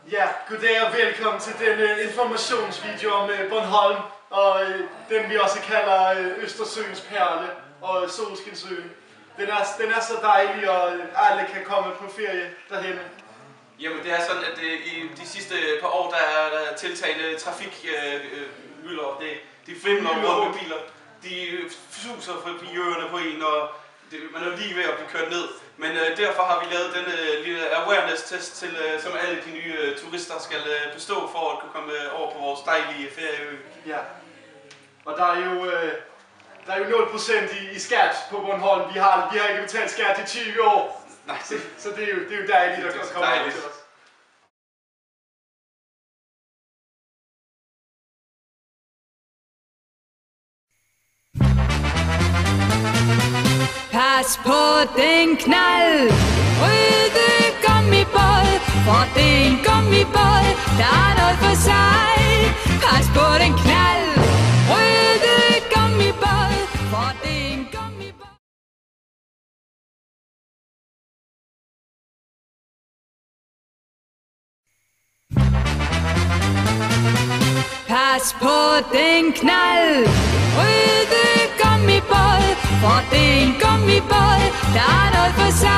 Ja, goddag og velkommen til denne informationsvideo om Bornholm, og den vi også kalder Østersøens perle og Solskinsøen. Den er så dejlig, og alle kan komme på ferie derhen. Jamen det er sådan, at i de sidste par år, der er der tiltagende trafikmylder. De flimler rundt med biler. De suser forbi ørerne på en, og man er lige ved at blive kørt ned. Men derfor har vi lavet denne lille awareness-test, som alle de nye turister skal bestå for at kunne komme over på vores dejlige ferieø. Ja, og der er jo 0% i skat på Bornholm. Vi har ikke betalt skat i 20 år. Nej. Så det er jo dejligt at komme over til os. Pas på den knald, røde gummibåd, for det er en gummibåd, der er noget for sig. Pas på den knald, røde gummibåd, for det er en gummibåd. Pas på den knald, røde gummibåd, for det er en gummibåd, der er noget for sig.